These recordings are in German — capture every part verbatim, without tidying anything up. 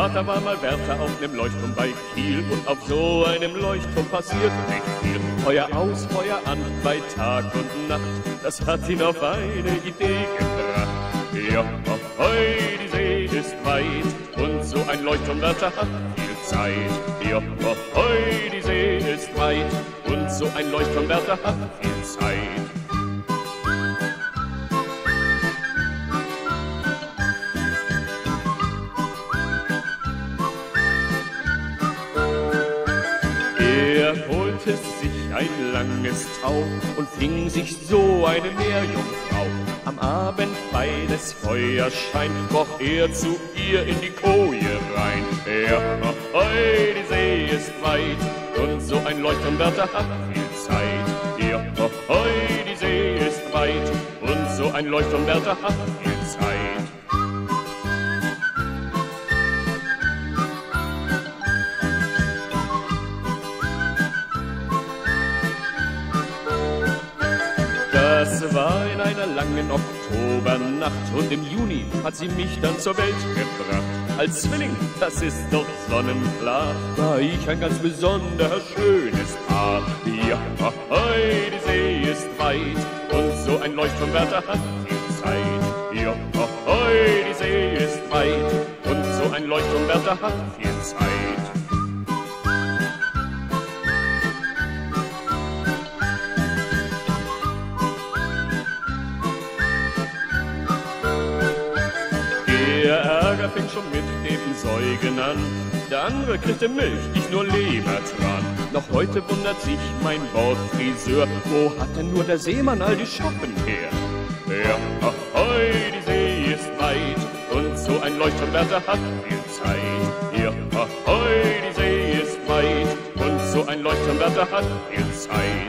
Vater war mal Wärter auf nem Leuchtturm bei Kiel und auf so einem Leuchtturm passiert nicht viel. Feuer aus, Feuer an, bei Tag und Nacht, das hat ihn auf eine Idee gebracht. Ja, ahoi, die See ist weit und so ein Leuchtturmwärter hat viel Zeit. Ja, ahoi, die See ist weit und so ein Leuchtturmwärter hat viel Zeit. Er holte sich ein langes Tau und fing sich so eine Meerjungfrau. Am Abend bei des Feuerschein kroch er zu ihr in die Koje rein. Ja, ahoi, die See ist weit und so ein Leuchtturmwärter hat viel Zeit. Ja, ahoi, die See ist weit und so ein Leuchtturmwärter hat viel Zeit. Das war in einer langen Oktobernacht und im Juni hat sie mich dann zur Welt gebracht. Als Zwilling, das ist doch sonnenklar, war ich ein ganz besonders schönes Paar. Ja, ahoi, die See ist weit und so ein Leuchtturmwärter hat viel Zeit. Ja, ahoi, die See ist weit und so ein Leuchtturmwärter hat viel Zeit. Der Ärger fing schon mit dem Säugen an, der andere kriegte Milch, ich nur Lebertran. Noch heute wundert sich mein Bordfriseur, wo hat denn nur der Seemann all die Schuppen her? Ja, ahoi, die See ist weit und so ein Leuchtturmwärter hat viel Zeit. Ja, ahoi, die See ist weit und so ein Leuchtturmwärter hat viel Zeit.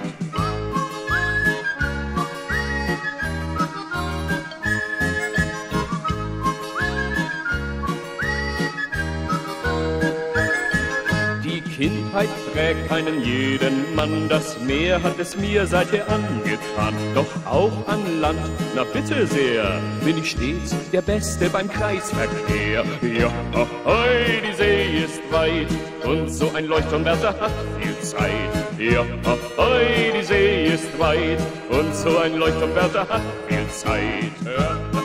Kindheit prägt einen jeden Mann, das Meer hat es mir seither angetan. Doch auch an Land, na bitte sehr, bin ich stets der Beste beim Kreisverkehr. Ja, ahoi, die See ist weit und so ein Leuchtturmwärter hat viel Zeit. Ja, ahoi, die See ist weit und so ein Leuchtturmwärter hat viel Zeit. Ja.